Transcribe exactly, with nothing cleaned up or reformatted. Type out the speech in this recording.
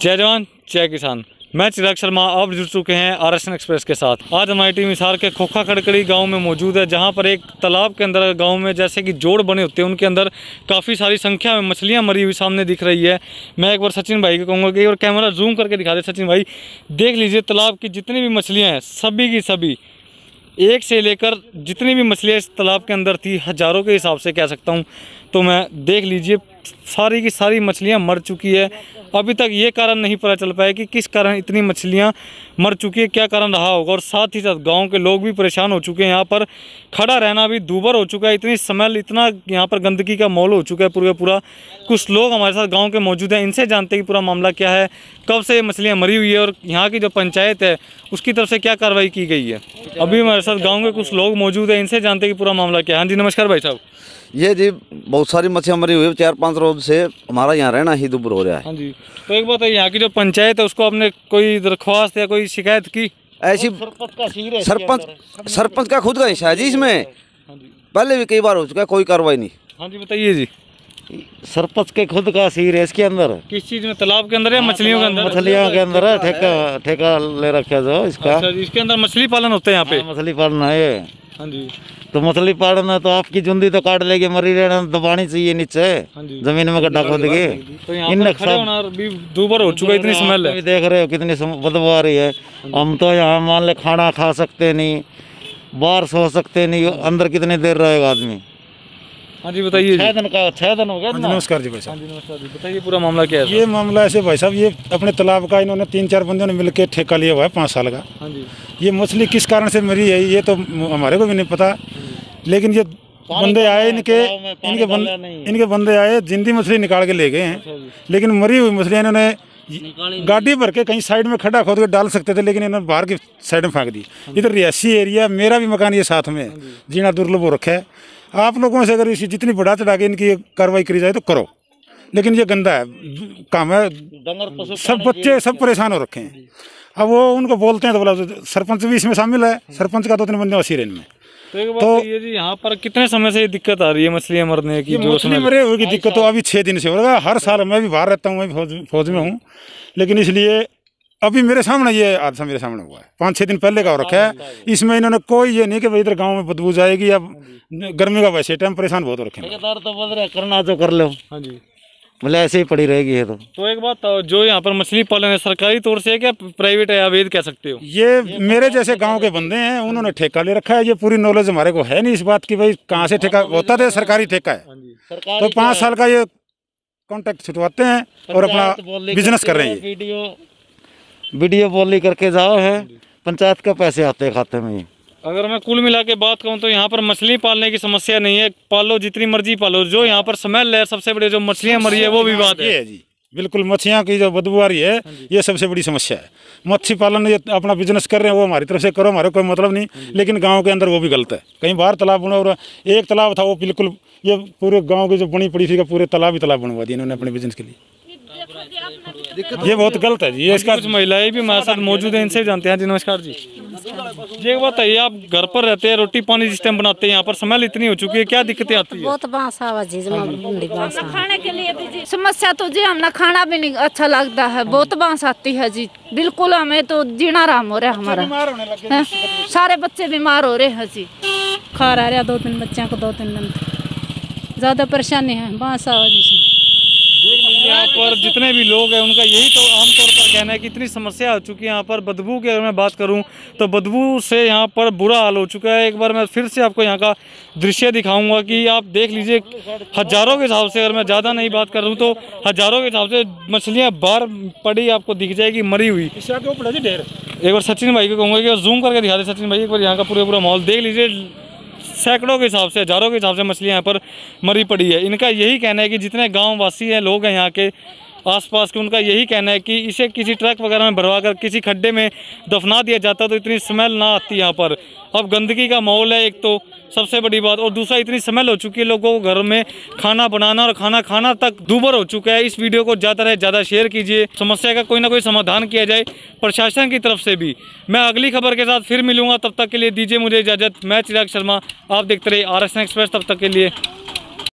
जय जवान जय किसान। मैं चिराग शर्मा, आप जुड़ चुके हैं आर एस एन एक्सप्रेस के साथ। आज हमारी टीम हिसार के खोखा खड़कड़ी गांव में मौजूद है, जहां पर एक तालाब के अंदर गांव में जैसे कि जोड़ बने होते हैं, उनके अंदर काफ़ी सारी संख्या में मछलियां मरी हुई सामने दिख रही है। मैं एक बार सचिन भाई को कहूँगा कि और कैमरा जूम करके दिखा दे। सचिन भाई देख लीजिए, तालाब की जितनी भी मछलियाँ हैं सभी की सभी एक से लेकर जितनी भी मछलियाँ इस तालाब के अंदर थी, हज़ारों के हिसाब से कह सकता हूँ। तो मैं देख लीजिए सारी की सारी मछलियाँ मर चुकी है। अभी तक ये कारण नहीं पता चल पाया कि किस कारण इतनी मछलियाँ मर चुकी है, क्या कारण रहा होगा। और साथ ही साथ गांव के लोग भी परेशान हो चुके हैं। यहाँ पर खड़ा रहना भी दूभर हो चुका है, इतनी स्मेल, इतना यहाँ पर गंदगी का माहौल हो चुका है पूरा पूरा। कुछ लोग हमारे साथ गांव के मौजूद हैं, इनसे जानते हैं कि पूरा मामला क्या है, कब से ये मछलियाँ मरी हुई है और यहाँ की जो पंचायत है उसकी तरफ से क्या कार्रवाई की गई है। अभी हमारे साथ गाँव के कुछ लोग मौजूद हैं, इनसे जानते हैं कि पूरा मामला क्या है। हाँ जी, नमस्कार भाई साहब। ये जी बहुत सारी मछलियाँ मरी हुई है, चार पाँच रोज से हमारा यहाँ रहना ही दुभर हो रहा है। हाँ जी, तो एक बात है, यहाँ की जो पंचायत है उसको आपने कोई दरख्वास्त या कोई शिकायत की? ऐसी सरपंच सरपंच का खुद का हिस्सा है जी इसमें, पहले भी कई बार हो चुका है, कोई कार्रवाई नहीं। हाँ जी, बताइए जी। सरपंच के खुद का सीर है इसके अंदर। किस चीज में, तालाब के अंदर या मछलियों के अंदर? मछलियों के अंदर है, ठेका ठेका ले रखा जो इसका। अच्छा, इसके अंदर मछली पालन होता है यहाँ पे? मछली पालन है। हाँ जी, तो मछली पालन है तो आपकी जुंदी तो काट लेगी, मरी रहना दबानी चाहिए नीचे जमीन में गड्ढा खोद के। तो यहाँ पर खड़े होना भी दूभर हो चुका है, इतनी स्मेल है। देख रहे हो कितनी बदबू आ रही है। हम तो यहाँ मान ले खाना खा सकते नहीं, बाहर सो सकते नहीं, अंदर कितनी देर रहेगा आदमी। हाँ जी, बताइए। छह दिन का छह दिन हो गया। नमस्कार जी भाई साहब। हाँ जी, नमस्कार जी, बताइए पूरा मामला क्या है। ये मामला ऐसे भाई साहब, ये अपने तालाब का इन्होंने तीन चार बंदों ने मिलकर ठेका लिया हुआ है पाँच साल का। हाँ जी, ये मछली किस कारण से मरी है ये तो हमारे को भी नहीं पता, लेकिन ये बंदे आए, इनके इनके बंदे इनके बंदे आए, जिंदी मछली निकाल के ले गए हैं, लेकिन मरी हुई मछलियाँ इन्होंने गाड़ी भर के कहीं साइड में खड्डा खोद के डाल सकते थे, लेकिन इन्होंने बाहर की साइड में फेंक दी। इधर रिहायशी एरिया, मेरा भी मकान ये साथ में, जीना दुर्लभ हो रखा है। आप लोगों से अगर इसी जितनी बढ़ा चढ़ा के इनकी कार्रवाई करी जाए तो करो, लेकिन ये गंदा है काम है। सब बच्चे सब परेशान हो रखे हैं। अब वो उनको बोलते हैं तो बोला सरपंच भी इसमें शामिल है, सरपंच का दो तीन बंदे वसीर इनमें। तो एक बात तो ये जी, यहाँ पर कितने समय से ये दिक्कत आ रही है मछलियाँ मरने की? जो मछली मरे हुए की दिक्कत तो अभी छः दिन से हो रहा है। हर साल मैं भी बाहर रहता हूँ, मैं भी फौज फौज में हूँ, लेकिन इसलिए अभी मेरे सामने ये हादसा मेरे सामने हुआ है, पाँच छः दिन पहले का हो रखा है। इसमें इन्होंने कोई ये नहीं कि भाई इधर गाँव में बदबू जाएगी या गर्मी का वैसे टाइम परेशान बहुत हो रखे हैं। तो बंद रहा, करना तो कर लो। हाँ जी, मतलब ऐसे ही पड़ी रहेगी ये तो। तो एक बात, जो यहाँ पर मछली पालन है सरकारी तौर से है क्या प्राइवेट है, अवैध कह सकते हो? ये मेरे जैसे गांव के बंदे हैं, उन्होंने ठेका ले रखा है। ये पूरी नॉलेज हमारे को है नहीं इस बात की, भाई कहाँ से ठेका होता था, सरकारी ठेका है। तो पाँच साल का ये कॉन्ट्रैक्ट छुटवाते हैं और अपना बिजनेस कर रहे हैं। वीडियो वीडियो बोली करके जाओ है, पंचायत के पैसे आते हैं खाते में। अगर मैं कुल मिला के बात कहूँ तो यहाँ पर मछली पालने की समस्या नहीं है, पालो जितनी मर्जी पालो। जो यहाँ पर स्मेल है सबसे बड़ी, जो मछलियाँ मरी है वो भी बात है जी। बिल्कुल, मछलियाँ की जो बदबू आ रही है ये सबसे बड़ी समस्या है। मच्छी पालन ये अपना बिजनेस कर रहे हैं, वो हमारी तरफ से करो, हमारे कोई मतलब नहीं, लेकिन गाँव के अंदर वो भी गलत है। कहीं बाहर तालाब बना, और एक तालाब था वो बिल्कुल ये पूरे गाँव की जो बनी पड़ी थी पूरे तालाब ही तालाब बनवा दिए इन्होंने अपने बिजनेस के लिए। ये बहुत गलत है जी। ये इसका कुछ महिलाएं भी हमारे साथ मौजूद हैं, इनसे जानते हैं। जी नमस्कार जी। जी एक बात है, आप घर पर रहते हैं, रोटी पानी जिस टाइम बनाते हैं, यहाँ पर स्मेल इतनी हो चुकी है, क्या दिक्कतें आती है? बहुत बांस आवाज़ है खाने के लिए भी जी समस्या तो जी, हमने खाना भी नहीं अच्छा लगता है, बहुत बांस आती है जी। बिल्कुल हमें तो जीना आराम हो रहा है हमारा, सारे बच्चे बीमार हो रहे हैं जी। खा रहा दो तीन बच्चों को, दो तीन दिन ज़्यादा परेशानी है बांस आवाज़। देख लीजिए यहाँ पर जितने भी लोग हैं उनका यही तो आमतौर पर कहना है कि इतनी समस्या हो चुकी है यहाँ पर। बदबू की अगर मैं बात करूँ तो बदबू से यहाँ पर बुरा हाल हो चुका है। एक बार मैं फिर से आपको यहाँ का दृश्य दिखाऊंगा कि आप देख लीजिए, हज़ारों के हिसाब से, अगर मैं ज़्यादा नहीं बात कर रहा हूँ तो हज़ारों के हिसाब से मछलियाँ बाहर पड़ी आपको दिख जाएगी मरी हुई। एक बार सचिन भाई को कहूँगा कि जूम करके दिखा दे सचिन भाई, एक बार यहाँ का पूरा पूरा माहौल देख लीजिए। सैकड़ों के हिसाब से, हज़ारों के हिसाब से मछलियाँ यहाँ पर मरी पड़ी है। इनका यही कहना है कि जितने गांव वासी हैं, लोग हैं यहाँ के आसपास के, उनका यही कहना है कि इसे किसी ट्रक वगैरह में भरवा कर किसी खड्डे में दफना दिया जाता तो इतनी स्मेल ना आती यहाँ पर। अब गंदगी का माहौल है एक तो सबसे बड़ी बात, और दूसरा इतनी स्मेल हो चुकी है, लोगों को घर में खाना बनाना और खाना खाना तक दूभर हो चुका है। इस वीडियो को ज़्यादा से ज़्यादा शेयर कीजिए, समस्या का कोई ना कोई समाधान किया जाए प्रशासन की तरफ से भी। मैं अगली खबर के साथ फिर मिलूंगा, तब तक के लिए दीजिए मुझे इजाज़त। मैं चिराग शर्मा, आप देखते रहिए आर एस एन एक्सप्रेस। तब तक के लिए